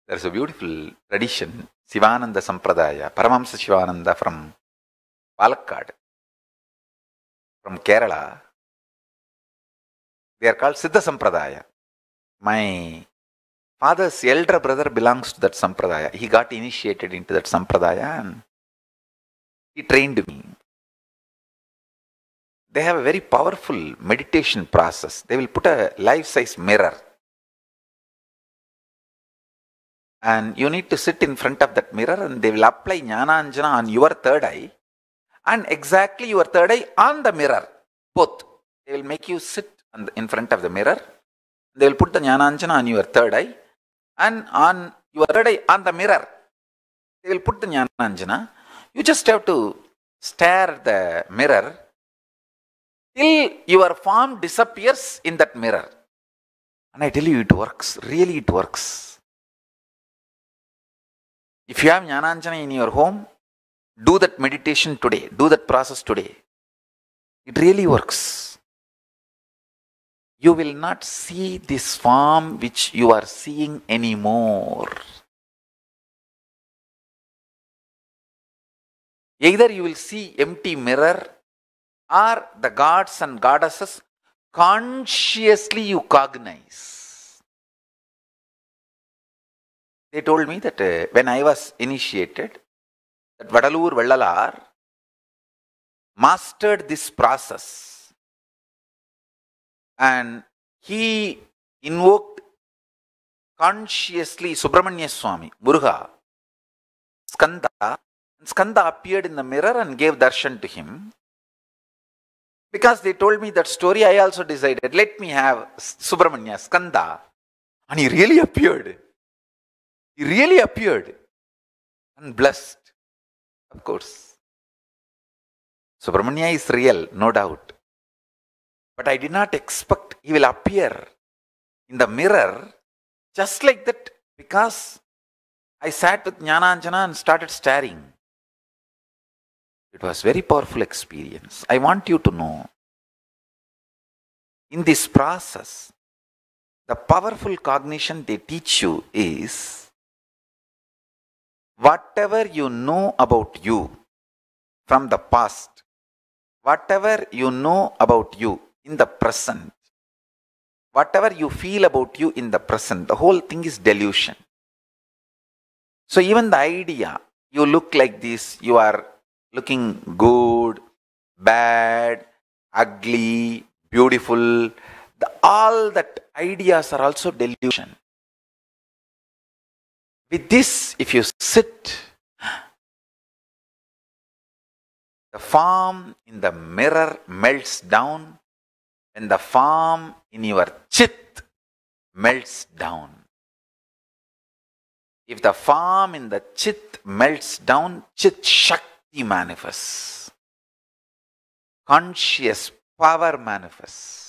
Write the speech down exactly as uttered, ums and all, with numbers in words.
There's a beautiful tradition, Sivananda Sampradaya, Paramahamsa Sivananda from Palakkad, from Kerala. They are called Siddha Sampradaya. My father's elder brother belongs to that Sampradaya. He got initiated into that Sampradaya and he trained me. They have a very powerful meditation process. They will put a life-size mirror. And you need to sit in front of that mirror and they will apply Jnana Anjana on your third eye and exactly your third eye on the mirror. Both. They will make you sit on the, in front of the mirror. They will put the Jnana Anjana on your third eye and on your third eye on the mirror. They will put the Jnana Anjana. You just have to stare at the mirror till your form disappears in that mirror. And I tell you, it works. Really, it works. If you have Jnana Anjana in your home, do that meditation today. Do that process today. It really works. You will not see this form which you are seeing anymore. Either you will see empty mirror or the gods and goddesses consciously you cognize. They told me that uh, when I was initiated, that Vadalur Vallalar mastered this process and he invoked consciously Subramanya Swami, Muruga, Skanda. Skanda appeared in the mirror and gave darshan to him. Because they told me that story, I also decided, let me have Subramanya, Skanda. And he really appeared. He really appeared. And blessed, of course. Subramanya is real, no doubt. But I did not expect he will appear in the mirror just like that, because I sat with Jnana Anjana and started staring. It was a very powerful experience. I want you to know, in this process, the powerful cognition they teach you is, whatever you know about you from the past, whatever you know about you in the present, whatever you feel about you in the present, the whole thing is delusion. So even the idea, you look like this, you are looking good, bad, ugly, beautiful, the, all that ideas are also delusion. With this, if you sit, the form in the mirror melts down and the form in your chit melts down. If the form in the chit melts down, chit shakti manifests. Conscious power manifests.